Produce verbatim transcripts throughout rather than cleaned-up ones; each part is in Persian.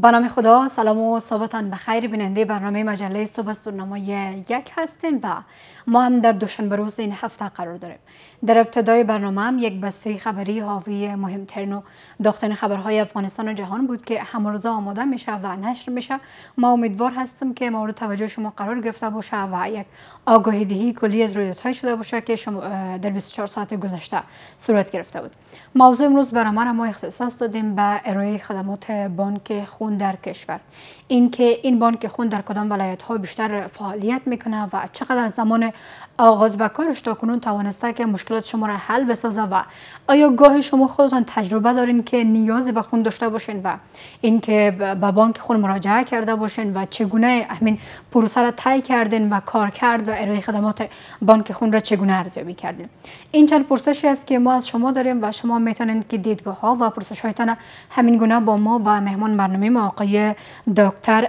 به نام خدا، سلام و صبحتان بخیر. بیننده برنامه مجله صبح از دورنمای یک هستین و ما هم در دوشنبه روز این هفته قرار داریم. در ابتدای برنامه هم یک بسته خبری حاوی مهمترین و داغ‌ترین خبرهای افغانستان و جهان بود که همه روزه آماده میشه و نشر میشه. ما امیدوار هستم که مورد توجه شما قرار گرفته باشه و یک آگاهی دهی کلی از رویدادهای شده باشه که شما در بیست و چهار ساعت گذشته صورت گرفته بود. موضوع امروز برنامه ما اختصاص دادیم به ارائه خدمات بانک خون در کشور. اینکه این بانک خون در کدام ولایت‌ها بیشتر فعالیت میکنه و چقدر زمان آغاز به کارش تا کنون توانسته که مشکلات شما را حل بسازه و آیا گاه شما خودتان تجربه دارین که نیازی به خون داشته باشین و اینکه به بانک خون مراجعه کرده باشین و چگونه همین پروسه را طی کردین و کار کرد و ارائه خدمات بانک خون را چگونه ارزیابی کردین. این چند پرسشی است که ما از شما داریم و شما میتونین که دیدگاه ها و پرسش هایتان همین گونه با ما و مهمان برنامه ما آقای دکتر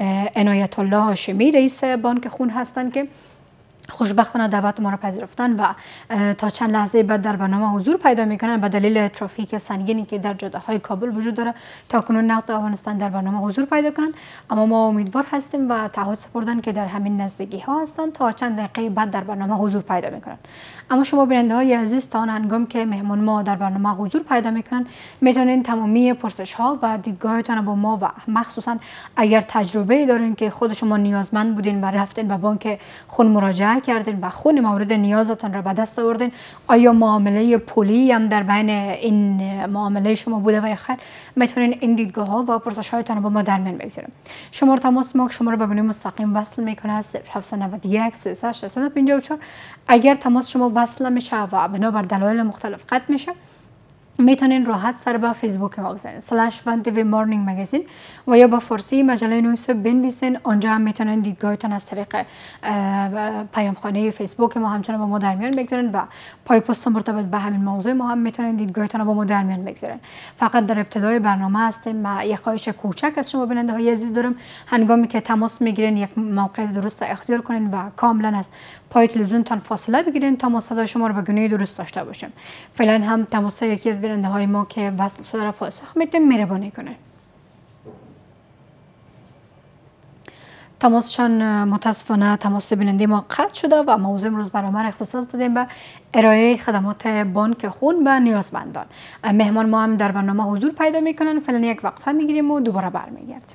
عنایت الله هاشمی رئیس بانک خون هستند که خوشبختانه دعوت ما را پذیرفتن و تا چند لحظه بعد در برنامه حضور پیدا میکنن. به دلیل ترافیک سنگینی که در جاده های کابل وجود داره تا کنون نتوانستن در برنامه حضور پیدا کنن، اما ما امیدوار هستیم و تعهد سپردن که در همین نزدیکی ها هستن تا چند دقیقه بعد در برنامه حضور پیدا میکنن. اما شما بیننده های عزیز تا آن هنگام که مهمان ما در برنامه حضور پیدا میکنن میتونین تمامی پرسش ها و دیدگاهتان با ما و مخصوصا اگر تجربه دارین که خود شما نیازمند بودین و رفتین به بانک خون مراجعه کردین و خون مورد نیازتان را به دست آوردین، آیا معامله پولی هم در بین این معامله شما بوده و یا خیر، میتونین این دیدگاه ها و پرسش هایتان را با ما در میان بگذاریم. شماره تماس ما شما را به گونه مستقیم وصل میکنه صفر هفت نه یک سه سه شش پنج چهار. اگر تماس شما وصل میشه و بنابر دلایل مختلف قطع میشه، میتونین راحت سر به فیسبوک ما بزنین سلش ون تی وی مارنینگ مگزین و یا با فارسی مجله نویس بنویسین. آنجا هم میتونین دیدگاهتان از طریق پیامخانه فیسبوک ما همچنان با ما در میان بگذارین و پای پست مرتبط به همین موضوع ما هم میتونین دیدگاهتان با ما در میان بگذارین. فقط در ابتدای برنامه هستیم و یک خواهش کوچک از شما بیننده های عزیز دارم، هنگامی که تماس میگیرین یک موقع درست اختیار کنین و کاملا از پای تلویزیونتان فاصله بگیرین تا ما صدای شما رو به گونه درست داشته باشیم. فعلا هم تماس یکی از بیننده های ما که وصل شده را پاسخ میدیم مهربانی کنه. تماسشان متاسفانه تماس بیننده ما قطع شده و موضوع امروز برنامه را اختصاص دادیم به ارائه خدمات بانک خون به نیازمندان. مهمان ما هم در برنامه حضور پیدا میکنن. فعلا یک وقفه میگیریم و دوباره برمیگردیم.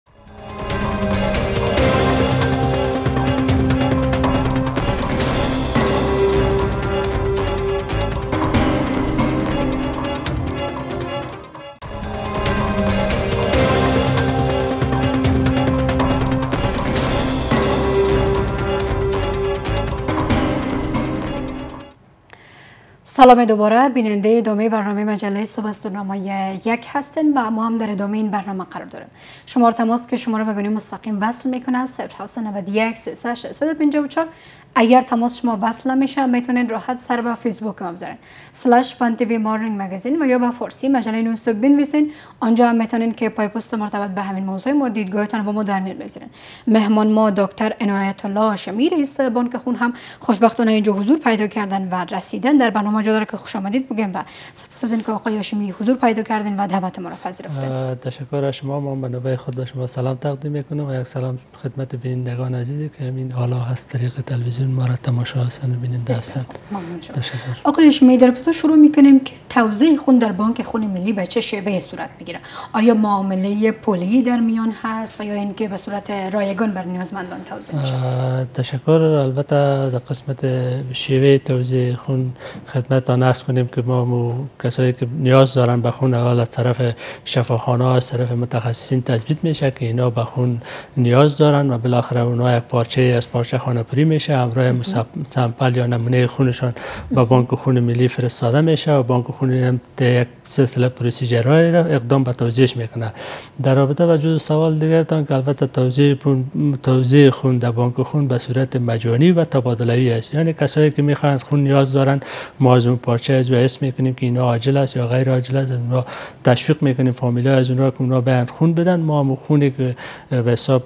سلام دوباره، بیننده ادامه برنامه مجله صبح از دورنمای یک هستن و ما هم در ادامه این برنامه قرار داریم. شماره تماس که شما را به گونه مستقیم وصل میکنه صفر هفت نه یک سه سه شش پنج چهار. اگر تماس شما وصل نمیشه میتونین راحت سر به فیسبوک ما بزنین سلش ون تی وی مارنینگ مگزین و یا با فارسی مجله نویس بنویسین. آنجا هم میتونین که پای پست مرتبط به همین موضوع ما دیدگاهتان با ما در میان بگذارین. مهمان ما دکتر عنایت الله هاشمی رئیس بانک خون هم خوشبختانه اینجا حضور پیدا کردن و رسیدن. در برنامه جا داره که خوش آمدید بگیم و سپاس از اینکه آقای هاشمی حضور پیدا کردین و دعوت ما را پذیرفتین. تشکر از شما. ما به نوبه خود به شما سلام تقدیم میکنم و یک سلام خدمت بینندگان عزیزی که همین حالا هست طریق تلویزیون ما را تماشا هستن و بیننده هستن. تشکر. آقای هاشمی، در ابتدا شروع میکنیم که توزیع خون در بانک خون ملی به چه شیوه صورت میگیره؟ آیا معامله پولی در میان هست و یا اینکه به صورت رایگان بر نیازمندان توزیع میشه؟ تشکر. البته در قسمت شیوه توزیع خون خدمتتان عرض کنیم که ما کسایی که نیاز دارن به خون اول از طرف شفاخانه از طرف متخصصین تثبیت میشه که اینا به خون نیاز دارن و بالاخره اونها یک پارچه از پارچه خانه‌پوری میشه، همراه سمپل یا نمونه خونشان به بانک خون ملی فرستاده میشه و بانک خون هم یک سلسله پروسیجرهای را اقدام به توزیعش میکنه. در رابطه با جزء سوال دیگرتان که البته توزیع توزیع خون در بانک خون به صورت مجانی و تبادلوی است، یعنی کسایی که میخواهند خون نیاز دارن ما از اون پارچه از اسم میکنیم که اینا عاجل است یا غیر عاجل است، اونها تشویق میکنیم فامیلا از اونها که اونها بیان خون بدن. ما هم خونی که به حساب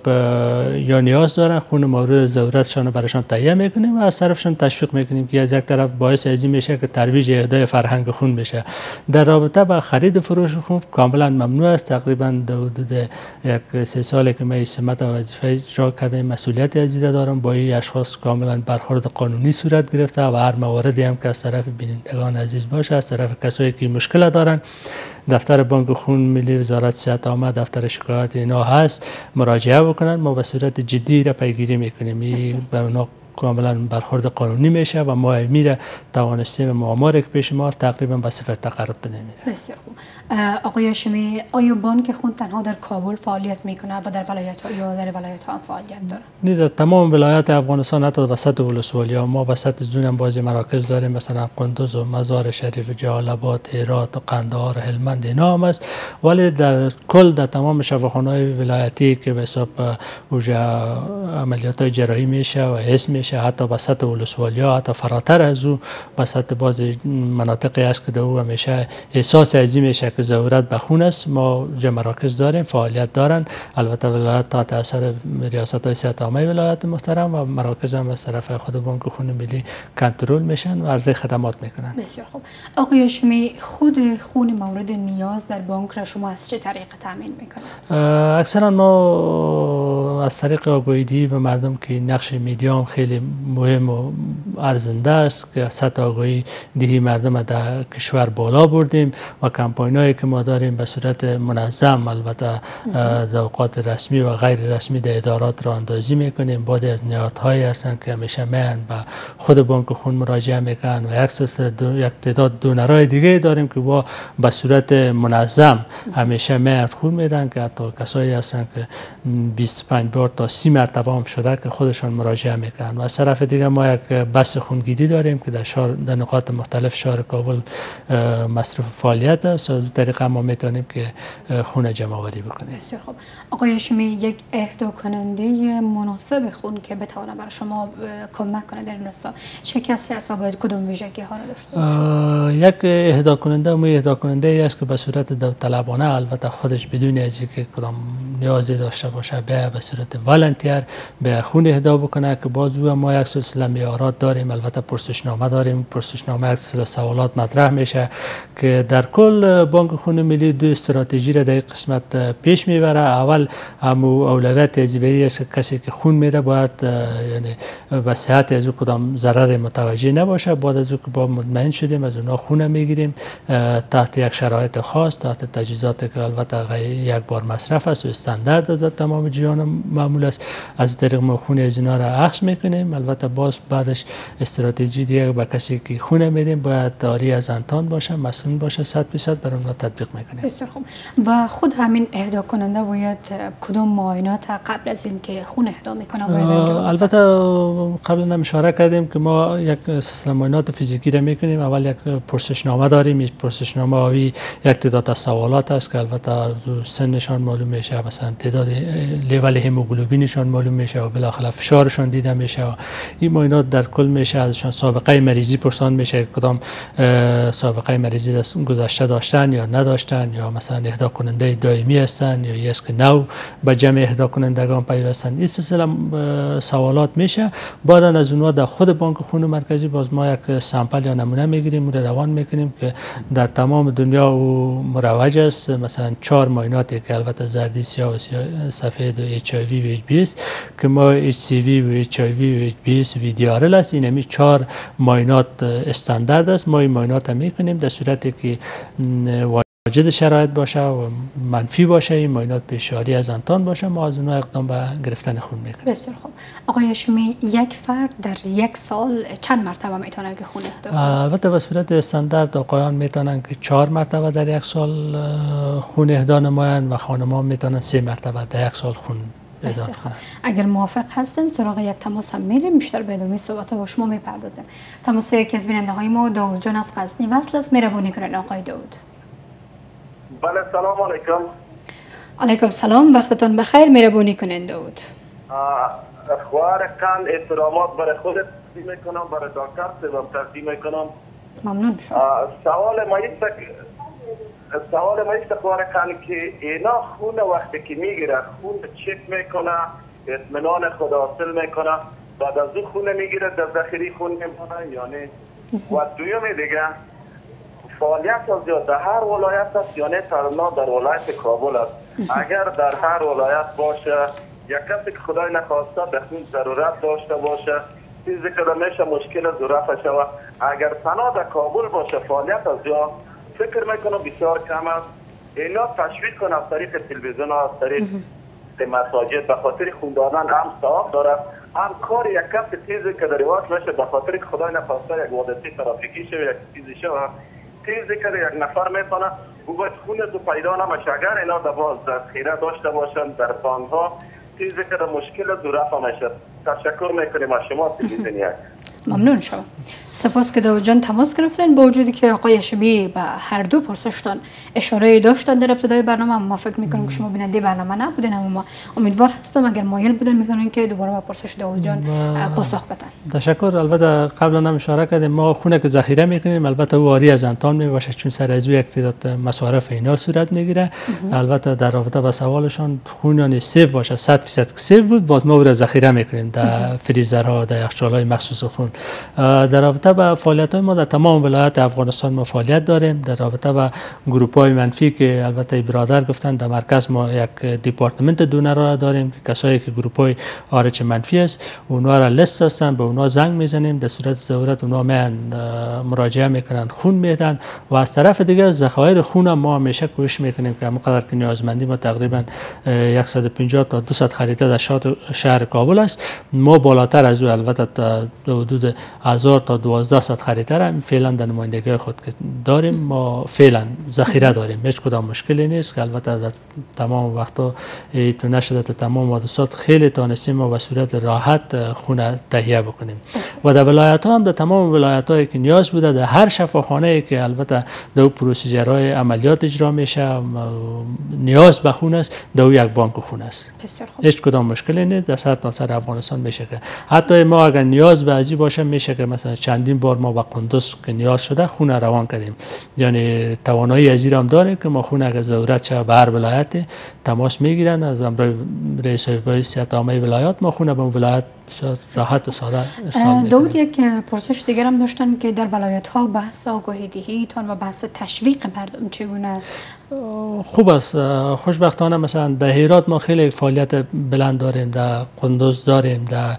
یا نیاز دارن خون مورد ضرورتشان براشان تهیه میکنیم و از طرفشان تشویق میکنیم که از یک طرف باعث ازی میشه که ترویج اهدای فرهنگ خون بشه. در رابطه مربوطه به خرید فروش خون کاملا ممنوع است. تقریبا در حدود یک سه ساله که من سمت و وظیفه اجرا کردم، مسئولیت از این دارم. با این اشخاص کاملا برخورد قانونی صورت گرفته و هر موردی هم که از طرف بینندگان عزیز باشه، از طرف کسایی که مشکل دارن، دفتر بانک خون ملی، وزارت صحت عامه، دفتر شکایات اینا هست، مراجعه بکنن. ما به صورت جدی را پیگیری میکنیم. این به اونا کاملا برخورد قانونی میشه و ما میره توانستیم معماری که پیش ما تقریبا به صفر تقرب بدیم. بسیار خوب. آقای هاشمی، آیا بانک خون تنها در کابل فعالیت میکنه و در ولایت ها یا در ولایت ها هم فعالیت داره؟ نه، در تمام ولایات افغانستان، حتی وسط ولسوالی ها. ما وسط زون هم بعضی مراکز داریم، مثلا قندوز و مزار شریف، جلال‌آباد، هرات و قندهار و هلمند اینا هم است. ولی در کل در تمام شفاخانه‌های ولایتی که به حساب عملیات جراحی میشه و اسم میشه، حتی وسط ولسوالی ها، حتی فراتر از او وسط باز مناطقی است که در او همیشه احساس عظیم میشه که ضرورت به خون است. ما جا مراکز داریم، فعالیت دارن. البته ولایت تحت اثر ریاست های صحت عامه ولایت محترم و مراکز هم از طرف خود بانک خون ملی کنترل میشن و عرضه خدمات میکنن. بسیار خوب. آقای هاشمی، خود خون مورد نیاز در بانک را شما از چه طریق تامین میکنید؟ اکثرا ما از طریق آگاهی به مردم که نقش میدیا هم خیلی مهم و ارزنده است که سطح آگاهی دهی مردم در کشور بالا بردیم و کمپاین هایی که ما داریم به صورت منظم، البته در اوقات رسمی و غیر رسمی در ادارات را اندازی میکنیم. بعد از نهادهایی هستند که همیشه میان به خود بانک خون مراجعه میکنن و یک تعداد دونرهای دیگه داریم که با به صورت منظم همیشه میان خون میدن، که حتی کسایی هستند که بیست و پنج بار تا سی مرتبه هم شده که خودشان مراجعه میکنن. و از طرف دیگه ما یک بس خونگیری داریم که در شهر در نقاط مختلف شهر کابل مصرف فعالیت است. از طریق ما میتونیم که خون جمع آوری بکنیم. بسیار خوب. آقای هاشمی، یک اهدا کننده مناسب خون که بتونه برای شما کمک کنه در این راستا چه کسی است و باید کدام ویژگی ها را داشته باشه؟ یک اهدا کننده مو اهدا کننده ای است که به صورت داوطلبانه، البته خودش بدون از اینکه کدام نیازی داشته باشه، به به صورت والنتیر به خون اهدا بکنه. که باز ما یک سلسله معیارات داریم، البته پرسشنامه داریم. پرسشنامه یک سلسله سوالات مطرح میشه که در کل بانک خون ملی دو استراتژی را در این قسمت پیش میبره. اول همو اولویت تجربه‌ای است که کسی که خون میده باید یعنی به صحت از او کدام ضرر متوجه نباشه. بعد از او که با مطمئن شدیم از اونها خون میگیریم تحت یک شرایط خاص، تحت تجهیزات که البته یک بار مصرف است و استاندارد در تمام جهان معمول است. از طریق ما خون از اینا را اخذ میکنیم. البته باز بعدش استراتژی دیگه به کسی که خون میدیم باید داری از انتان باشه، مسئول باشه، صد درصد بر اونها تطبیق میکنیم. بسیار خوب. و خود همین اهدا کننده باید کدام معاینات قبل از اینکه خون اهدا میکنه باید انجام؟ البته قبلا هم اشاره کردیم که ما یک سلسله معاینات فیزیکی را میکنیم. اول یک پرسشنامه داریم. این پرسشنامه اوی یک تعداد از سوالات است که البته سنشان معلوم میشه، مثلا تعداد لیول هموگلوبینشان معلوم میشه و بالاخره فشارشان دیده میشه. این معاینات در کل میشه ازشان سابقه مریضی پرسان میشه، کدام سابقه مریضی گذشته داشتن یا نداشتن، یا مثلا اهدا کننده دائمی هستن یا است که نو به جمع اهدا کنندگان پیوستن. این سلسله سوالات میشه. بعد از اونها در خود بانک خون مرکزی باز ما یک سامپل یا نمونه میگیریم، اون روان میکنیم که در تمام دنیا و مروج است. مثلا چهار معایناتی که البته زردی، سیاه و سفید و اچ آی وی و اچ بی اس که ما اچ سی وی و اچ آی وی و اچ بی اس و دی آر ال است. این همی چهار معاینات استاندارد است. ما این معاینات میکنیم در صورتی که واجد شرایط باشه و منفی باشه، این معاینات بسیاری از انتان باشه، ما از اونها اقدام به گرفتن خون میکنیم. بسیار خوب. آقای هاشمی، یک فرد در یک سال چند مرتبه میتونه که خون اهدا کنه؟ البته به صورت استاندارد آقایان میتونن که چهار مرتبه در یک سال خون اهدا نمایند و خانم‌ها میتونن سه مرتبه در یک سال خون اهدا کنند. اگر موافق هستن سراغ یک تماس هم میریم، بیشتر به ادامه صحبت با شما میپردازیم. تماس یکی از بیننده های ما داوود جان از غزنی وصل است. مهربانی کنید آقای داوود. بله، سلام علیکم. علیکم سلام، وقتتون بخیر. مهربانی کنید داوود. خواهر قند احترامات برای خودت تقدیم میکنم، برای دکتر سبب تقدیم میکنم. ممنون شما. سوال ما است سوال ما است خواهر قند که اینا خون وقتی که میگیره خون چک میکنه، اطمینان خود حاصل میکنه، بعد از اون خون میگیره در ذخیره خون میمونه یا نه؟ و دویمی دیگه فعالیت از یا در هر ولایت است یا نه تنها در ولایت کابل است. اگر در هر ولایت باشه یک کسی که خدای نخواسته بخون ضرورت داشته باشه چیزی که میشه مشکل از رفع شود. اگر تنها در کابل باشه فعالیت از یا فکر میکنم بسیار کم است. اینا تشویق کنه از طریق تلویزیون از طریق مساجد به خاطر خون دادن هم ثواب داره، هم کار یک کس چیزی که در رواج میشه به خاطر که خدای نخواسته یک حادثه ترافیکی شه یک چیزی شه چیزی که یک نفر میکنه او باید خون تو پیدا نمیشه. اگر اینا در باز ذخیره داشته باشن در بانک‌ها چیزی که در مشکل دو رفع میشه. تشکر میکنیم از شما تلویزیون. ممنون شما. سپاس که داود جان تماس گرفتن، با وجودی که آقای شبی به هر دو پرسشتان اشاره داشتن در ابتدای برنامه، ما فکر میکنم که شما بیننده برنامه نبودین، اما ما امیدوار هستم اگر مایل بودن میکنن که دوباره به پرسش داود جان پاسخ بدن. تشکر. البته قبلا هم اشاره کردیم ما خونه که ذخیره میکنیم البته واری از انتان میباشه چون سر از یک تعداد مصارف اینا صورت میگیره. البته در رابطه با سوالشان خونان سیو باشه صد درصد سیو بود باز ما رو ذخیره میکنیم در فریزرها در یخچال‌های مخصوص خون. در رابطه با فعالیت‌های ما در تمام ولایات افغانستان ما فعالیت داریم. در رابطه با گروپ‌های منفی که البته برادر گفتن در مرکز ما یک دپارتمنت دونر را داریم که کسایی که گروپ‌های آرچ منفی است اونها را لیست هستن به اونها زنگ میزنیم در صورت ضرورت اونها میان مراجعه میکنن خون میدن و از طرف دیگه ذخایر خون ما همیشه کوشش میکنیم که همونقدر که نیازمندی ما تقریبا صد و پنجاه تا دویست خریده در شهر کابل است ما بالاتر از او البته تا حدود هزار تا دوازده صد خریده را فعلا در نمایندگی خود که داریم ما فعلا ذخیره داریم. هیچ کدام مشکلی نیست که البته در تمام وقتا تو نشده تا تمام حادثات خیلی تانستیم ما به صورت راحت خون تهیه بکنیم و در ولایت ها هم در تمام ولایت هایی که نیاز بوده در هر شفاخانه که البته در پروسیجرهای عملیات اجرا میشه نیاز به خون است در یک بانک خون است. هیچ کدام مشکلی نیست در سر تا سر افغانستان میشه که حتی ما اگر نیاز به ازی باشه میشه که مثلا چندین بار ما با قندوز که نیاز شده خون روان کردیم. یعنی توانایی ازی هم داریم که ما خون اگر ضرورت شه به هر ولایت تماس میگیرن از امر رئیس های صحت عامه ولایت ما خون به ولایت راحت و ساده ارسال میکنیم. داود یک پرسش دیگر هم داشتن که در ولایت ها بحث آگاهی دهی تان و بحث تشویق مردم چگونه است؟ خوب است. خوشبختانه مثلا در هرات ما خیلی فعالیت بلند داریم، در قندوز داریم، در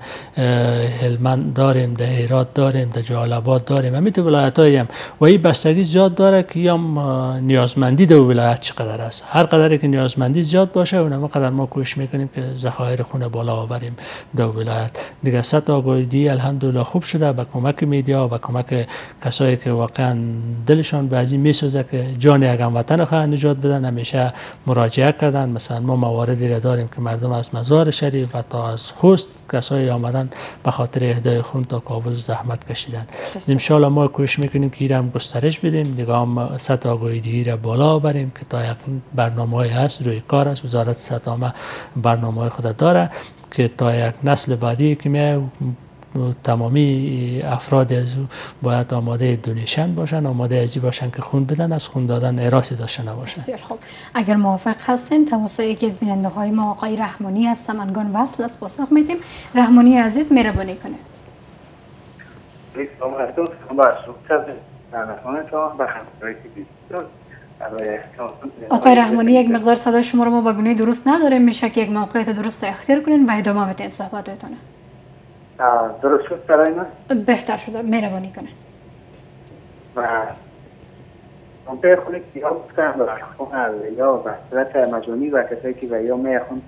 هلمند داریم، در هرات داریم، در جلال آباد داریم. همین تو ولایت‌های هم و این بستگی زیاد داره که هم نیازمندی در ولایت چقدر است. هر قدری که نیازمندی زیاد باشه اونم قدر ما کوشش میکنیم که ذخایر خون بالا آوریم در ولایت. دیگه سطح آگاهی الحمدلله خوب شده با کمک میدیا و با کمک کسایی که واقعا دلشان به ازی میسوزه که جان یک هموطن خود نجات بدن همیشه مراجعه کردن. مثلا ما مواردی را داریم که مردم از مزار شریف و تا از خوست کسایی آمدن به خاطر اهدای خون تا کابل زحمت کشیدن. ان شاء الله ما کوشش میکنیم که ایرم گسترش بدیم دیگه هم سطح آگاهی را بالا بریم که تا یک برنامه‌ای هست روی کار است. وزارت صحت عامه برنامه‌های خود داره که تا یک نسل بعدی که میاد تمامی افراد از باید آماده دونیشن باشن، آماده ازی باشن که خون بدن، از خون دادن اراسی داشته نباشن. بسیار خوب. اگر موافق هستین تماس یکی از بیننده های ما آقای رحمانی از سمنگان وصل است پاسخ میدیم. رحمانی عزیز مهربانی کنه. آقای رحمانی یک مقدار صدای شما رو ما به گونه درست نداریم، میشه که یک موقعیت درست اختیار کنین و ادامه بدین صحبتتون. درست شد برای من؟ بهتر شده، مهربانی کنه. و منطقه خونه که ها بودن و خونه یا به صورت مجانی و کسایی که و یا میخون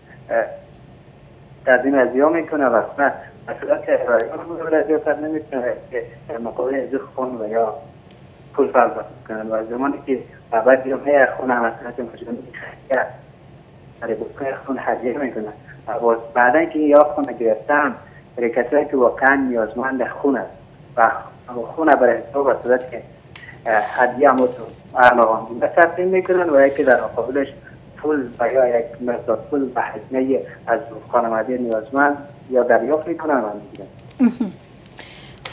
تردیم از یا میکنه و خونه به صورت رایگان خونه و زیادتر نمیکنه که مقابل ازی خون و یا پول پرداخت کنن و زمانی که بعد یا میخونه به صورت مجانی برای بکنه خون هدیه میکنه و بعدا که یا خونه گرفتن برای کسایی که واقعا نیازمند خون است و خون برای حساب به صورت که هدیه هم اعلاقان به تقدیم میکنن و یکی در مقابلش پول و یا یک مقدار پول به هزینه از خانواده نیازمند یا دریافت میکنن و میگیرن.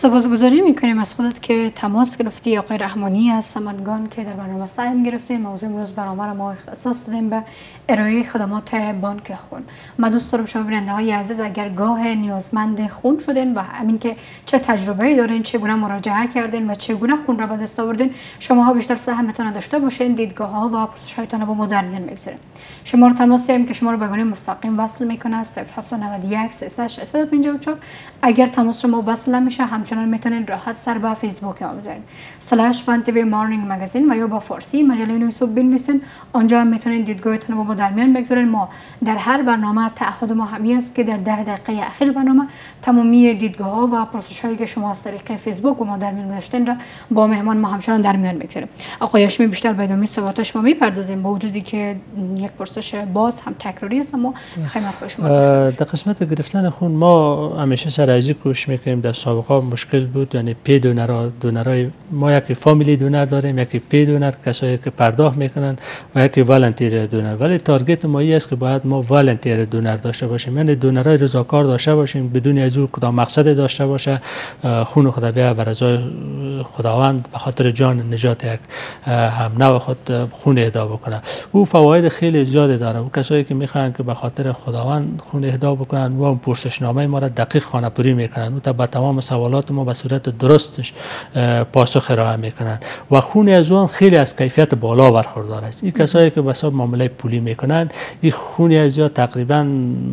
سپاسگزاری میکنیم از خودت که تماس گرفتی. آقای رحمانی از سمنگان که در برنامه سهم گرفتیم. موضوع امروز برنامه ما اختصاص دادیم به ارائه خدمات بانک خون. من دوست دارم شما بیننده های عزیز اگر گاه نیازمند خون شدین و همین که چه تجربه‌ای دارین، چگونه مراجعه کردین و چگونه خون را به دست آوردین، شما ها بیشتر سهمتون داشته باشین، دیدگاه ها و پرسش‌هایتان با ما در میان بگذارین. شماره تماسی هم که شما رو به گونه مستقیم وصل میکنه صفر هفت نه یک سه سه شش پنج چهار. اگر تماس شما وصل نمیشه همچنان میتونین راحت سر به فیسبوک ما بزنین سلش فن تی وی مارنینگ مگزین و یا با فارسی مجله نویس بنویسین. آنجا هم میتونین دیدگاهتون رو با ما در میان بگذارین. ما در هر برنامه تعهد ما همی است که در ده دقیقه اخیر برنامه تمامی دیدگاه ها و پرسش هایی که شما از طریق فیسبوک با ما در میان گذاشتین را با مهمان ما همچنان در میان بگذاریم. آقای هاشمی بیشتر به ادامه صحبت شما میپردازیم با وجودی که یک پرسش باز هم تکراری است، اما خیلی حرف شما در قسمت گرفتن خون ما همیشه سر ازی کوشش میکنیم. در سابقه مشکل بود، یعنی پی دونر دونرای ما یکی فامیلی دونر داریم، یکی پی دونر کسایی که پرداخت میکنن و یکی والنتیر دونر. ولی تارگت ما این است که باید ما والنتیر دونر داشته باشیم، یعنی دونرای رضاکار داشته باشیم بدون از او کدام مقصد داشته باشه خون خدا بیا بر ازای خداوند به خاطر جان نجات یک هم نو خود خون اهدا بکنه. او فواید خیلی زیادی داره. او کسایی که میخوان که به خاطر خداوند خون اهدا بکنن و پرسشنامه ما را دقیق خانه‌پوری میکنن، او تا به تمام سوالات ما به صورت درستش پاسخ ارائه میکنن و خون از اون خیلی از کیفیت بالا برخوردار است. این کسایی که به حساب معامله پولی میکنن این خون از یا تقریبا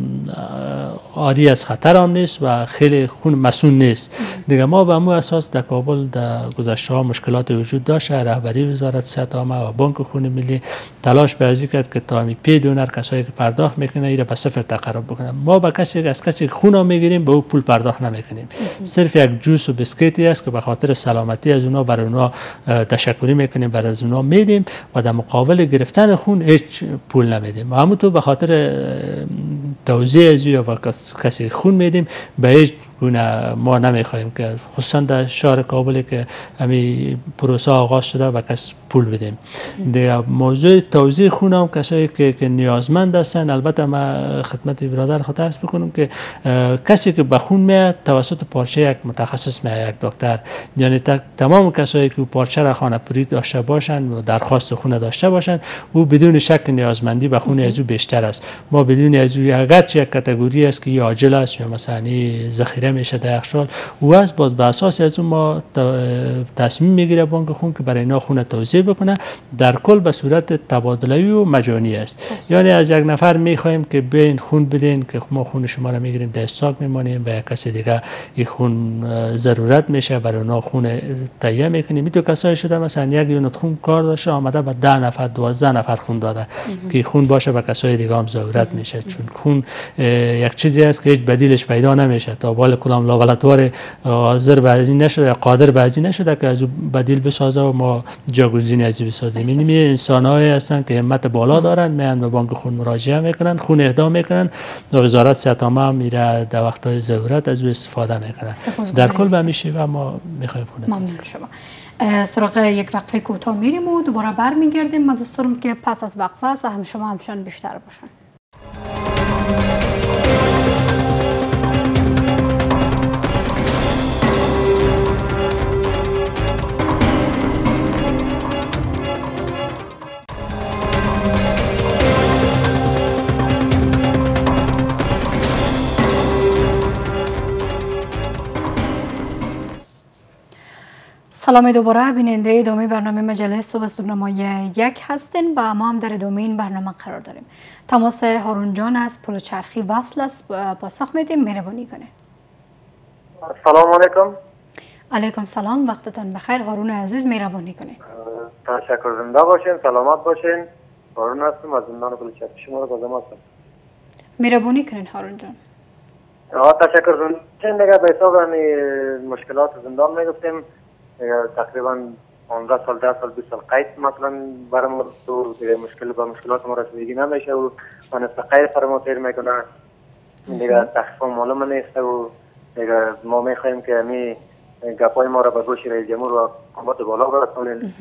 عاری از خطر هم نیست و خیلی خون مسئول نیست دیگه. ما به مو اساس در کابل در گذشته ها مشکلات وجود داشت. رهبری وزارت صحت عامه و بانک خون ملی تلاش به ازی کرد که تا می پی دونر کسایی که پرداخت میکنه ایره به صفر تقرب بکنن. ما با کسی از کسی خون میگیریم به او پول پرداخت نمیکنیم. صرف یک جوس و بسکیتی است که به خاطر سلامتی از اونها برای اونها تشکری میکنیم، برای از اونها میدیم و در مقابل گرفتن خون هیچ پول نمیدیم. و همونطور به خاطر توزیع از یا کسی خون میدیم به هیچ گونه ما نمیخوایم که خصوصا در شهر کابل که همین پروسه آغاز شده و کس پول بدیم. دیگه موضوع توزیع خون هم کسایی که, که نیازمند هستن، البته ما خدمت برادر خود عرض بکنم که کسی که به خون میاد توسط پارچه یک متخصص میاد، یک دکتر، یعنی تمام کسایی که پارچه را خانه‌پوری داشته باشند و درخواست خون داشته باشند او بدون شک نیازمندی به خون از او بیشتر است. ما بدون از او اگرچه یک کاتگوری است که عاجل است یا مثلا ذخیره میشه در یخچال و از باز به اساس از اون ما تصمیم میگیره بانک خون که برای اینا خون توزیع بکنه. در کل به صورت تبادله‌ای و مجانی است. بس. یعنی از یک نفر میخوایم که بین خون بدین که ما خون شما را میگیریم در استاک میمانیم و یک کسی دیگه این خون ضرورت میشه برای اونا خون تهیه میکنیم. این تو کسایی شده مثلا یک یونت خون کار داشته آمده به ده نفر دوازده نفر خون داده که خون باشه به کسای دیگه هم ضرورت میشه، چون خون یک چیزی است که هیچ بدیلش پیدا نمیشه. تا بال کدام لابراتوار حاضر به این نشده یا قادر به این نشده که از بدیل بسازه و ما جاگزین از بسازیم. این انسان‌هایی هستن که همت بالا دارن، میان به بانک خون مراجعه میکنن، خون اهدا میکنن و وزارت صحت عامه هم میره در وقت‌های ضرورت از او استفاده میکنن. در کل به میشه و ما میخوایم خون. ممنون شما. سراغ یک وقفه کوتاه میریم و دوباره برمیگردیم. من دوست دارم که پس از وقفه سهم شما همچنان بیشتر باشن. سلام دوباره بیننده ادامه برنامه مجله صبح از دونمای یک هستین و ما هم در ادامه این برنامه قرار داریم. تماس هارون جان از پل چرخی وصل است، پاسخ میدیم، مهربانی کنه. سلام علیکم. علیکم سلام، وقتتان بخیر. هارون عزیز مهربانی کنه. تشکر، زنده باشین، سلامت باشین. هارون هستم از زندان پل چرخی، شما رو بازم هستم. مهربانی کنین هارون جان. آه تشکر زنده. دیگه به حساب مشکلات زندان میگفتیم تقریبا پانزده سال ده سال بیست سال قید مثلا برام تو دیگه مشکل با مشکلات ما رسیدگی نمیشه و نصف قید فرما تیر میکنه دیگه تخفیف معلوم نیست و دیگه ما میخوایم که می گپای ما را به گوش رئیس جمهور و حکومت بالا برسونیم.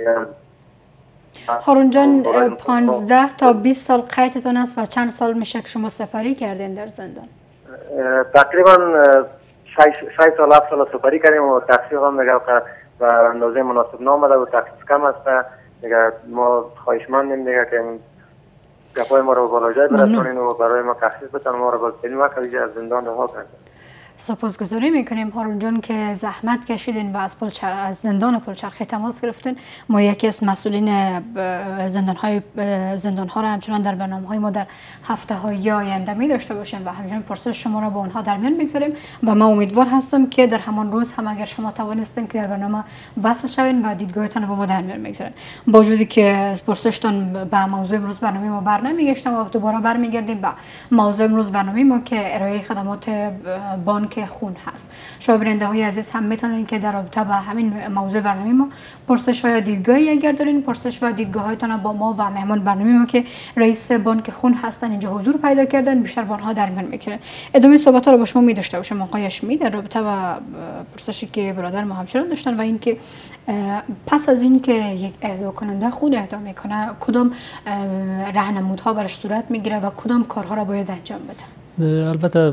هارون جان پانزده تا بیست سال قیدتون است و چند سال میشه که شما سپری کردین در زندان؟ تقریبا شش سال هفت سال سپری کردیم و تخفیف هم دیگه به اندازه مناسب نامده و تخفیف کم است. دیگه ما خواهشمندیم دیگه که گپای ما رو بالا جای برسونین و برای ما تخفیف بدن، ما رو بازترین وقت از زندان رها کردن. سپاسگزاری میکنیم هارون جان که زحمت کشیدین و از پلچر از زندان پلچرخی تماس گرفتین. ما یکی از مسئولین زندان های زندان ها را همچنان در برنامه های ما در هفته های آینده می داشته باشیم و همچنان پرسش شما را با آنها در میان بگذاریم و من امیدوار هستم که در همان روز هم اگر شما توانستین که در برنامه وصل شوین و دیدگاهتان را با ما در میان بگذارین. با وجودی که پرسشتان به موضوع امروز برنامه ما برنمیگشتم و دوباره برمیگردیم به موضوع امروز برنامه ما که ارائه خدمات بانک که خون هست. شما بیننده های عزیز هم میتونین که در رابطه با همین موضوع برنامه ما پرسش و یا دیدگاهی اگر دارین پرسش و دیدگاه هایتان با ما و مهمان برنامه ما که رئیس بانک خون هستن اینجا حضور پیدا کردن بیشتر با آنها در میان میگیرن. ادامه صحبت ها رو با شما می داشته باشم آقای هاشمی در رابطه با پرسشی که برادر ما همچنان داشتن و اینکه پس از اینکه یک اهدا کننده خود اهدا میکنه کدام راهنمودها برش صورت میگیره و کدام کارها را باید انجام بده؟ البته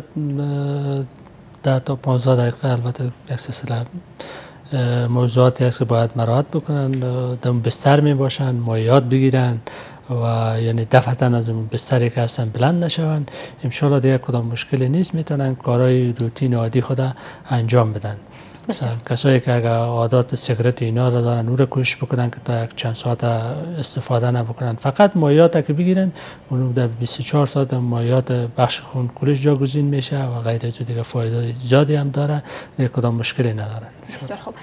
ده تا پانزده دقیقه البته یک سلسله موضوعاتی هست که باید مراعات بکنن، دم بستر می باشن، مایعات بگیرن و یعنی دفعتا از اون بستری که هستن بلند نشون. انشالله دیگه کدام مشکلی نیست، میتونن کارهای روتین عادی خود انجام بدن. کسایی که اگر عادات سیگرت اینا را دارن اون را کوشش بکنن که تا یک چند ساعت استفاده نبکنن، فقط مایعات که بگیرن اون در بیست و چهار ساعت مایعات بخش خون کلش جاگزین میشه و غیر از دیگه فایده زیادی هم داره، کدام مشکلی ندارن. بسیار خوب.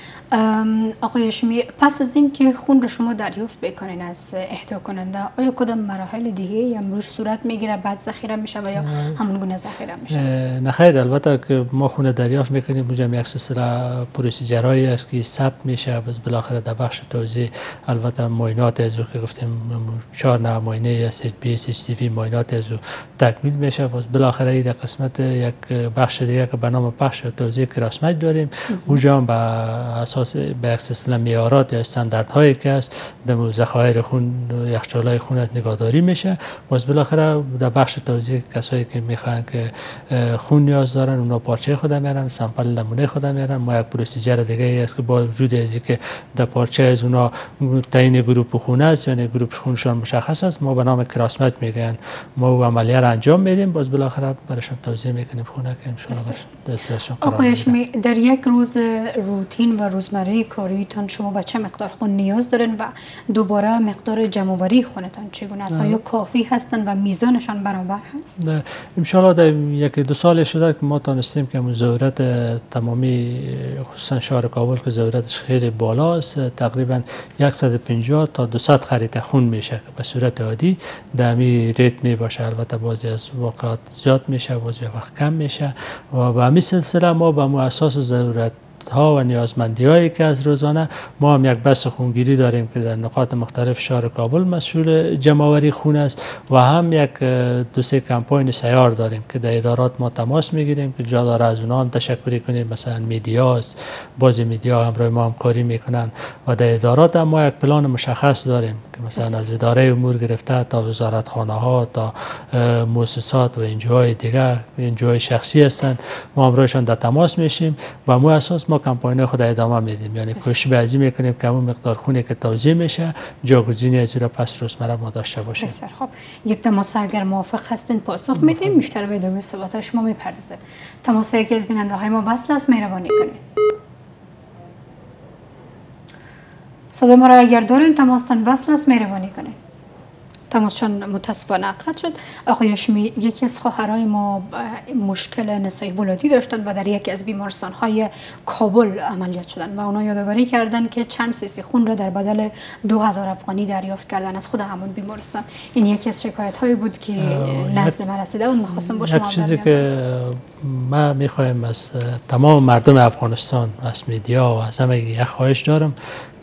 آقای هاشمی پس از این که خون رو شما دریافت بکنین از اهدا کننده آیا کدام مراحل دیگه امروز صورت میگیره بعد ذخیره میشه و یا همون گونه ذخیره میشه؟ نه خیر، البته که ما خون دریافت میکنیم اونجا یک سلسله پروسیجرایی است که ثبت میشه، بس بالاخره در بخش توزیع البته معاینات از که گفتیم چهار نوع معاینه اس اچ بی اس اچ تی وی معاینات از تکمیل میشه، بس بالاخره در قسمت یک بخش دیگه که به نام بخش توزیع کراسمج داریم اونجا هم به اساس به یک سلسله معیارات یا استانداردهایی که است در ذخایر خون یخچالای خون از نگهداری میشه، بس بالاخره در بخش توزیع کسایی که میخوان که خون نیاز دارن اونا پارچه خود میارن، سامپل نمونه خود میارن. ما یک پروسیجر دیگه است که با وجود از اینکه در پارچه از اونا تعیین گروپ خون است یعنی گروپ خونشان مشخص است، ما به نام کراسمج میگن ما و عملیه را انجام میدیم، باز بالاخره براشون توزیع میکنیم خونه که ان شاء الله دستشون قرار آقای هاشمی در یک روز روتین و روزمره کاریتان شما به چه مقدار خون نیاز دارین و دوباره مقدار جمع‌آوری خونتان چگونه است؟ آیا کافی هستن و میزانشان برابر هست؟ ان شاء الله در یک دو سال شده که ما تونستیم که ضرورت تمامی خصوصا شهر کابل که ضرورتش خیلی بالا است، تقریبا صد و پنجاه تا دویست خرید خون میشه که به صورت عادی در می ریت می باشه. البته بعضی از واقعات زیاد میشه، بعضی وقت کم میشه و به همین سلسله ما به اساس ضرورت ها و نیازمندی هایی که از روزانه ما هم یک بس خونگیری داریم که در نقاط مختلف شهر کابل مسئول جمع‌آوری خون است و هم یک دو سه کمپاین سیار داریم که در ادارات ما تماس میگیریم که جا داره از اونها هم تشکری کنیم، مثلا میدیا است، بعضی میدیا همراه ما همکاری میکنن و در ادارات هم ما یک پلان مشخص داریم که مثلا از اداره امور گرفته تا وزارتخانه ها تا مؤسسات و انجوهای دیگه انجوهای شخصی هستن، ما همراهشان در تماس میشیم و ما اساس ما کمپاین خود ادامه میدیم، یعنی کوشش به ازی میکنیم که همون مقدار خونی که توزیع میشه جاگزینی از این پس روزمره ما داشته باشیم. بسیار خوب. یک تماس اگر موافق هستین پاسخ میدیم، بیشتر به ادامه صحبت شما میپردازیم. تماس یکی از بیننده های ما وصل است، مهربانی کنید. صدا ما را اگر دارین تماستان وصل است، مهربانی کنید. تماسشان متاسفانه قطع شد. آقای هاشمی یکی از خواهرای ما مشکل نسای ولادی داشتن و در یکی از بیمارستان های کابل عملیات شدن و اونا یادآوری کردن که چند سیسی خون را در بدل دو هزار افغانی دریافت کردن از خود همون بیمارستان. این یکی از شکایت هایی بود که نزد من رسیده و می‌خواستم با شما یک چیزی که ما می‌خوایم از تمام مردم افغانستان، از میدیا و از همه یک خواهش دارم که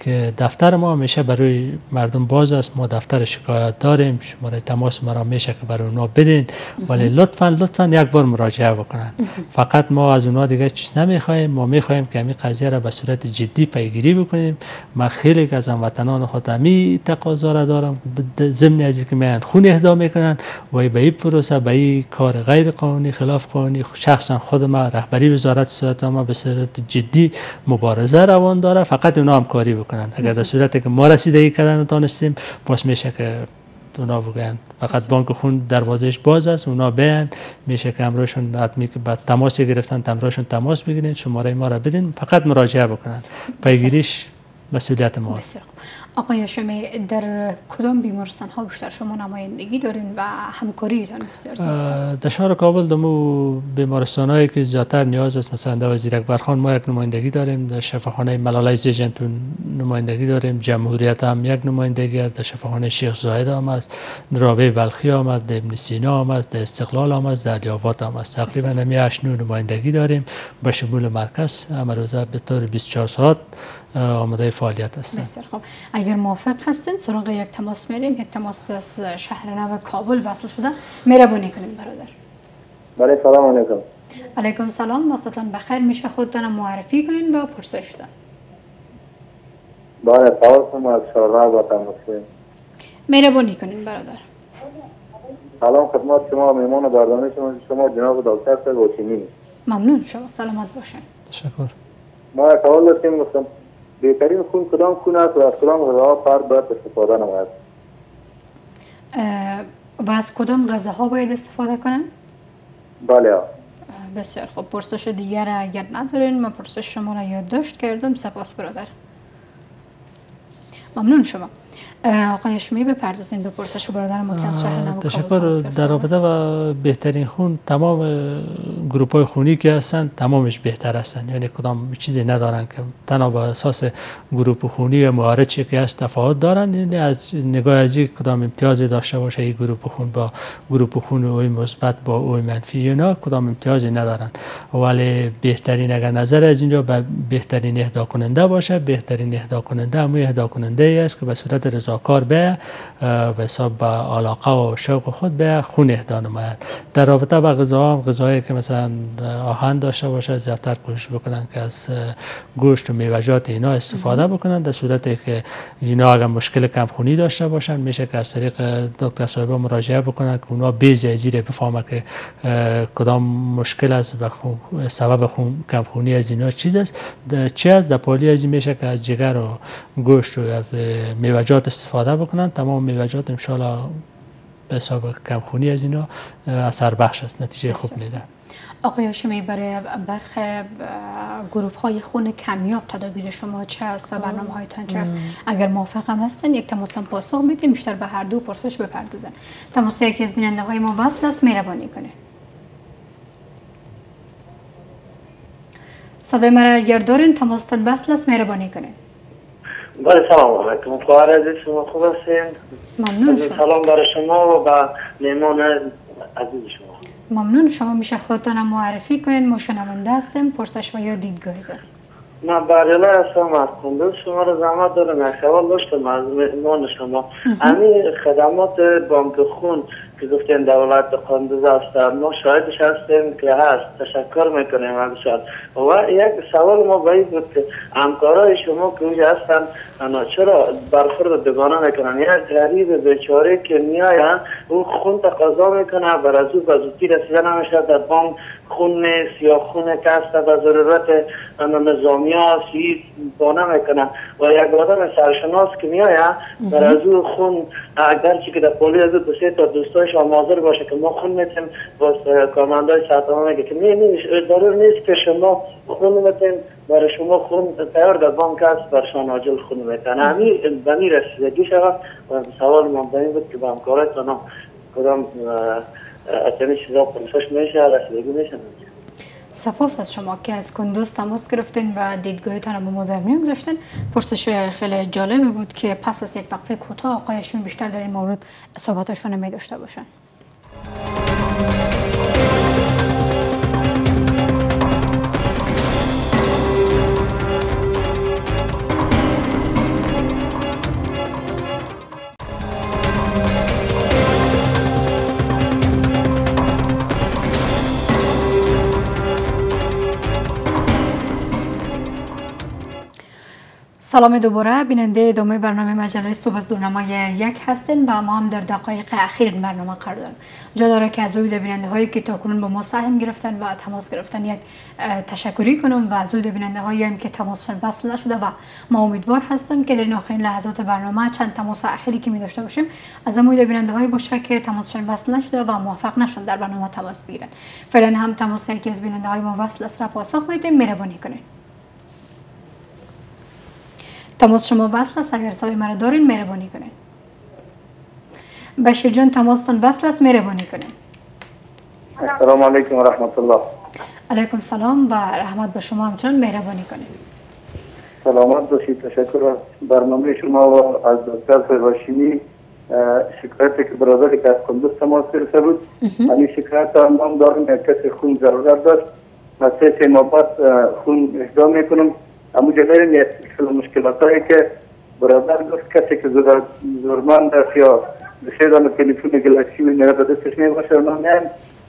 که دفتر ما همیشه برای مردم باز است. ما دفتر شکایت داریم، شماره تماس ما را میشه که برای اونا بدین، ولی لطفا لطفا یک بار مراجعه بکنن. فقط ما از اونا دیگه چیز نمیخوایم، ما میخوایم که همین قضیه را به صورت جدی پیگیری بکنیم. ما خیلی از هموطنان خود همی تقاضا را دارم، ضمن از اینکه میان خون اهدا میکنن و به این پروسه، به این کار غیر قانونی خلاف قانونی، شخصا خود ما رهبری وزارت صحت ما به صورت جدی مبارزه روان داره. فقط اونا هم کاری بکنن. اگر در صورتی که ما رسیدگی کردن تونستیم، پس میشه که اونا بگن فقط بانک خون دروازش باز است، اونا بیان، میشه که امروزشون حتمی که بعد تماس گرفتن امروزشون تماس بگیرین، شماره ما را بدین، فقط مراجعه بکنن. پیگیریش مسئولیت ما است. آقای هاشمی، در کدام بیمارستان ها بیشتر شما نمایندگی دارین و همکاریتان بسیار زیاد است؟ در شهر کابل دمو بیمارستان هایی که زیادتر نیاز است، مثلا در وزیر اکبر خان ما یک نمایندگی داریم، در شفاخانه ملالای زیجنتون نمایندگی داریم، جمهوریت هم یک نمایندگی است، در شفاخانه شیخ زاید هم است، در رابعه بلخی هم است، در ابن سینا هم است، در استقلال هم است، در علی‌آباد هم است. تقریبا همی هشت نمایندگی داریم به شمول مرکز. امروزه به طور بیست و چهار ساعت آماده فعالیت هستند. بسیار خوب. اگر موافق هستین سراغ یک تماس میریم. یک تماس از شهر نو کابل وصل شده. مهربانی کنین برادر. بله، سلام علیکم. علیکم سلام، وقتتان بخیر. میشه خودتان معرفی کنین و پرسش دارم. بله، سلام از شهر با تماس. مهربانی کنین برادر. سلام خدمت شما، میمان برنامه شما شما جناب دکتر سروچینی. ممنون شما، سلامت باشین. تشکر. ما سوال داشتیم، گفتم بهترین خون کدام خون است و از کدام غذاها فرد باید استفاده نماید؟ و از کدام غذاها باید استفاده کنن؟ بله. بسیار خوب. پرسش دیگر اگر ندارین، من پرسش شما را یادداشت کردم. سپاس برادر. ممنون شما. آقای هاشمی بپردازین به پرسش برادر ما که از شهر نو کابل. تشکر. در رابطه با بهترین خون، تمام گروپ های خونی که هستن تمامش بهتر هستن، یعنی کدام چیزی ندارن که تنها با اساس گروپ خونی و معارضی که هست تفاوت دارن. یعنی از نگاه از کدام امتیازی داشته باشه این گروپ خون با گروپ خون اوی مثبت با اوی منفی، اینا کدام امتیازی ندارن. ولی بهترین اگر نظر از اینجا به بهترین اهدا کننده باشه، بهترین اهدا کننده همون اهدا کننده است که به صورت رضاکار به به حساب با علاقه و شوق خود به خون اهدا نماید. در رابطه با غذا هم غذایی که مثلا آهن داشته باشه زیادتر کوشش بکنن که از گوشت و میوه‌جات اینا استفاده بکنن. در صورتی که اینا اگر مشکل کمخونی داشته باشن، میشه که از طریق دکتر صاحب مراجعه بکنن که اونا بیزی زیر بفهمه که کدام مشکل است و سبب خون کمخونی از اینا چیز است. چی است؟ در پالی از این میشه که از جگر و گوشت و از میوه‌جات استفاده بکنن. تمام میوه‌جات ان شاء الله به حساب کمخونی از اینا اثر بخش است، نتیجه خوب میده. آقای هاشمی، برای برخی گروه های خون کمیاب تدابیر شما چه است و برنامه هایتان چه است؟ اگر موافق هم هستن یک تماس هم پاسخ میدیم، بیشتر به هر دو پرسش بپردازن. تماس یکی از بیننده های ما وصل است، مهربانی کنه. صدای مرا اگر دارین تماستان وصل است، مهربانی کنه. بله، سلام علیکم. خواهر عزیز شما خوب هستین؟ ممنون شما. سلام برای شما و به میهمان عزیز شما. ممنون شما. میشه خودتان معرفی کنین؟ ما شنونده هستیم. پرسش و یا دیدگاهتان. من بریاله هستم از کندوز. شما رو زحمت دارم یک سوال داشتم از میهمان شما. همین خدمات بانک خون که گفتین دولت کندوز است، ما شاهدش هستیم که هست. تشکر میکنیم ازشان. و یک سوال ما باید بود که همکارای شما که اونجا هستن چرا برخورد دوگانه میکنن؟ یک غریب بیچاره که میاین اون خون تقاضا میکنه، بر از او به زودی رسیدن نمیشه، در بانک خون نیست یا خون که هست به ضرورت نظامی ها سی بانه میکنه. و یک آدم سرشناس که میاین بر از او خون اگرچه که در پولی از او دو سه تا دوستایش آمازر باشه که ما خون میتیم، باز کارمندای سرطان میگه که می ضرور نیست که شما خون میتیم، برای شما خون تیار در بانک است، برشان عاجل خون میتن. همین بنی رسیدگی شود. و سوال من به این بود که به همکارایتان کدام اتنی چیزا پرسش میشه، رسیدگی میشه. سپاس از شما که از کندوز تماس گرفتین و دیدگاهتان رو به ما در میون گذاشتین. پرسش خیلی جالبی بود که پس از یک وقفه کوتاه آقایشون بیشتر در این مورد صحبتشون می داشته باشن. سلام دوباره، بیننده ادامه برنامه مجله صبح از دورنمای یک هستین و ما هم در دقایق اخیر برنامه قرار داریم. جا داره که از زود بیننده هایی که تاکنون با ما سهم گرفتن و تماس گرفتن یک تشکری کنم و از زود بیننده هایی هم که تماسشان وصل نشده و ما امیدوار هستم که در این آخرین لحظات برنامه چند تماس اخیری که می داشته باشیم از امید بیننده هایی باشه که تماسشان وصل نشده و موفق نشدن در برنامه تماس بگیرن. فعلا هم تماس یکی از بیننده های ما وصل است را پاسخ میدیم. مهربانی کنید. تماس شما وصل است، اگر صدای مرا دارین مهربانی کنید. بشیر جان تماستان وصل است، مهربانی کنید. السلام علیکم و رحمت الله. علیکم سلام و رحمت به شما همچنان، مهربانی کنید. سلامت باشید. تشکر از برنامه شما و از دکتر فیض‌هاشمی. شکایتی که برادری که از کندوز تماس گرفته بود، همین شکایت هم هم دارم یک کسی خون ضرورت داشت و سه سه ماه بعد خون اهدا میکنم. اما جلوی یک مشکلات هایی که برادر گفت کسی که زورمند است یا بسیار دانه تلفون گلکسی و نره به دستش می باشه اونا میان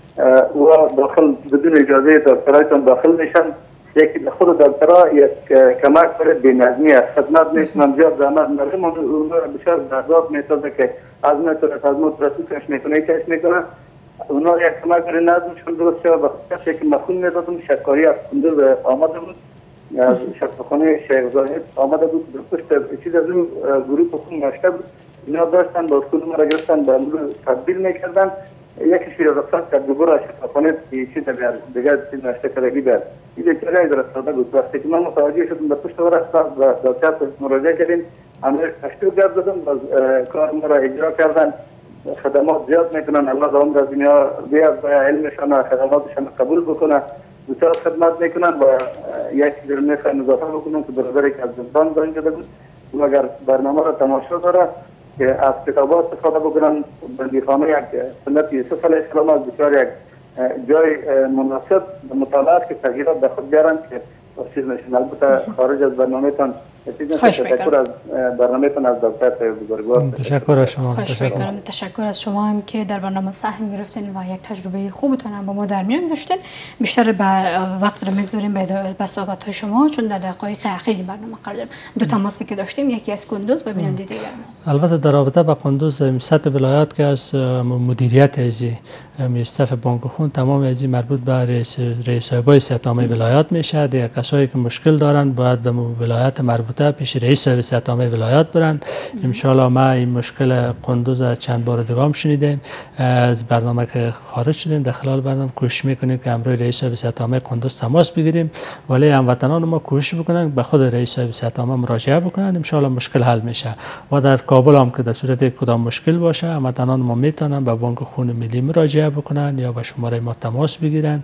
و داخل بدون اجازه دکترایتان داخل میشن. یکی به خود دکترها یک کمک برد به نظمی است. خدمت میکنم زیاد زحمت مردم اون بسیار درداد میتازه که از میتونه از موت رسول کش میکنه کش میکنه. اونا یک کمک برد نظمشون درست شد و کسی که مخون میدادم شکاری از کندوز آمده بود از شفاخانه شیخ زاهد آمده بود در پشت چیز از اون گروه خون نشته بود. اینا داشتن با خود ما را گرفتن به امروز تبدیل میکردن. یکی شیر رفتن که دوباره شفاخانه چیز دیگر چیز نشته کردگی بیاد. این دیگه در استفاده بود. وقتی که من متوجه شدم به پشت ورا و دکتر مراجعه کردیم، امروز تشکیل گرد دادم و کار ما را اجرا کردن. خدمات زیاد میکنن. الله دوام در دنیا بیاد و علمشان و خدماتشان قبول بکنه. بسیار خدمت میکنن و یک در میخواین اضافه بکنم که برادری که از زندان زنگ شده بود و اگر برنامه را تماشا داره که از کتابات استفاده بکنن. بندیخانه یک سنت یوسف علیه السلام از بسیار یک جای مناسب مطالعات که تغییرات به خود بیارن که چیز نشین. البته خارج از برنامه تان تشکر از برنامه تان از دکتر بزرگوار. تشکر از شما. خوش میکنم. تشکر از شما هم که در برنامه سهم گرفتین و یک تجربه خوبتون هم با ما در میان داشتین. بیشتر به وقت رو میگذاریم به صحبت های شما چون در دقایق اخیر برنامه قرار داریم. دو تماسی که داشتیم یکی از کندوز و بیننده دیگر. البته در رابطه با کندوز سطح ولایت که از مدیریت از استاف بانک خون تمام از مربوط به رئیس رئیس صاحبای صحت‌عامه ولایت میشه. دیگر کسایی که مشکل دارن باید به ولایت مربوطه پیش رئیس صاحب صحت‌عامه ولایت برن. ان شاء الله ما این مشکل کندوز چند بار دیگه شنیدیم. از برنامه که خارج شدیم در خلال برنامه کوشش میکنیم که امروز رئیس صاحب صحت‌عامه کندوز تماس بگیریم، ولی هموطنان ما کوشش بکنن به خود رئیس صاحب صحت‌عامه مراجعه بکنن. ان شاء الله مشکل حل میشه. و در کابل هم که در صورت کدام مشکل باشه هموطنان ما میتونن به بانک خون ملی مراجعه بکنن یا به شماره ما تماس بگیرن.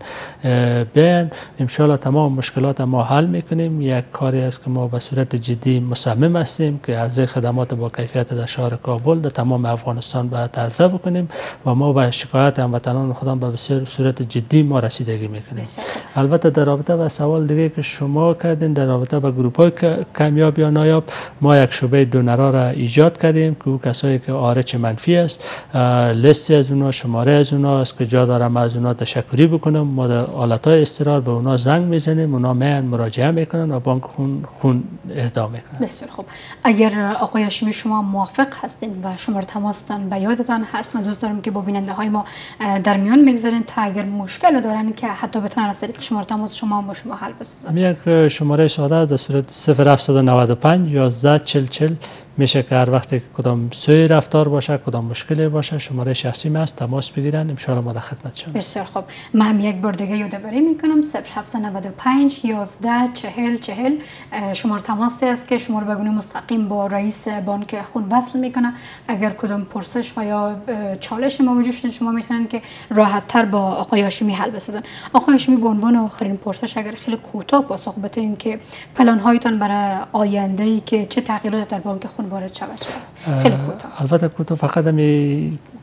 بیان ان شاء الله تمام مشکلات ما حل میکنیم. یک کاری است که ما به صورت جدی مصمم هستیم که عرضه خدمات با کیفیت در شهر کابل در تمام افغانستان به عرضه بکنیم و ما به شکایت هموطنان خودم به بسیار صورت جدی ما رسیدگی میکنیم. البته در رابطه با سوال دیگه که شما کردین در رابطه با گروپ های کمیاب یا نایاب، ما یک شعبه دونرا را ایجاد کردیم که او کسایی که آرچ منفی است لیستی از اونا شماره از اونا است که جا دارم از اونا تشکری بکنم. ما در حالتهای استقرار به اونا زنگ میزنیم، اونا میان مراجعه میکنن و بانک خون خون اهدا میکنن. بسیار خوب. اگر آقای هاشمی شما موافق هستین و شماره تماستان به یادتان هست، من دوست دارم که با بیننده های ما در میان بگذارین تا اگر مشکل دارن که حتی بتونن از طریق شماره تماس شما با شما حل بسازن. یک شماره ساده در صورت صفر هفت نه پنج یازده چهل چهل میشه که هر وقت کدام سوی رفتار باشه کدام مشکلی باشه شماره شخصی ما است تماس بگیرن. ان شاء الله ما در خدمتشون. بسیار خوب. من هم یک بار دیگه یادآوری میکنم صفر هفت نه پنج یازده چهل چهل شماره تماسی است که شما رو به گونه مستقیم با رئیس بانک خون وصل میکنه. اگر کدام پرسش و یا چالش ما وجود شده شما میتونن که راحت تر با آقای هاشمی حل بسازن. آقای هاشمی به عنوان آخرین پرسش اگر خیلی کوتاه پاسخ بدین که پلان هایتان برای آینده ای که چه تغییراتی در بانک خون وارد شود چه است؟ خیلی کوتاه. البته کوتاه فقط می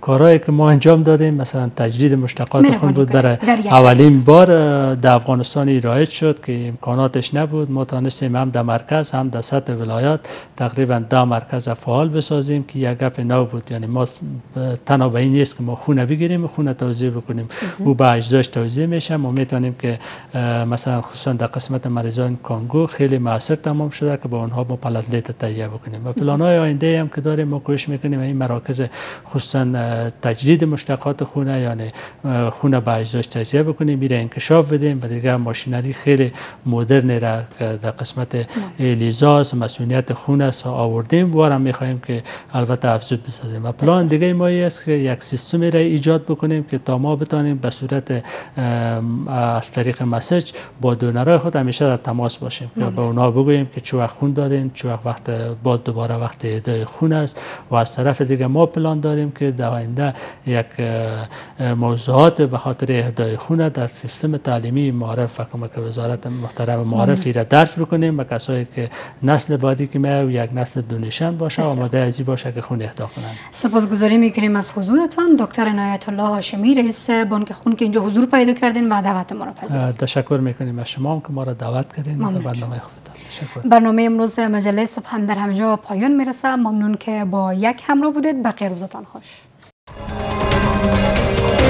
کارهایی که ما انجام دادیم مثلا تجدید مشتقات خون بود برای در اولین بار در افغانستان رایج شد که امکاناتش نبود. ما تانستیم هم در مرکز هم در سطح ولایات تقریبا ده مرکز فعال بسازیم که یک گپ نو بود. یعنی ما تنها به این نیست که ما خون بگیریم و خون توزیع بکنیم، او به اجزاش توزیع میشه. ما میتونیم که مثلا خصوصا در قسمت مریضان کانگو خیلی موثر تمام شده که با اونها ما پلاتلیت تهیه بکنیم و پلان‌های آینده هم که داریم ما کوشش میکنیم این مراکز خصوصا تجدید مشتقات خون یعنی خون به اجزاش تجزیه بکنیم، میره انکشاف بدیم و دیگه ماشینری خیلی مدرن را در قسمت لیزاس مسئولیت خون است آوردیم و هم میخواهیم که البته افزود بسازیم. و پلان دیگه ما است که یک سیستمی را ایجاد بکنیم که تا ما بتونیم به صورت از طریق مسیج با دونرای خود همیشه در تماس باشیم که به اونا بگوییم که چه وقت خون دادین، چه وقت باز دوباره وقت اهدای خون است. و از طرف دیگه ما پلان داریم که در آینده یک موضوعات به خاطر اهدای خون در سیستم تعلیمی معارف و کمک وزارت محترم معارفی را درج بکنیم و کسایی که نسل بعدی که میاد یک نسل دونیشن باشه و آماده ازی باشه که خون اهدا کنند. سپاسگزاری میکنیم از حضورتان دکتر عنایت الله هاشمی رئیس بانک خون که اینجا حضور پیدا کردین و دعوت ما را پذیرفتید. تشکر میکنیم از شما که ما را دعوت کردین و برنامه خوبتان. تشکر. برنامه امروز مجله صبح هم در همینجا پایان میرسه. ممنون که با یک همراه بودید. بقیه روزتان خوش.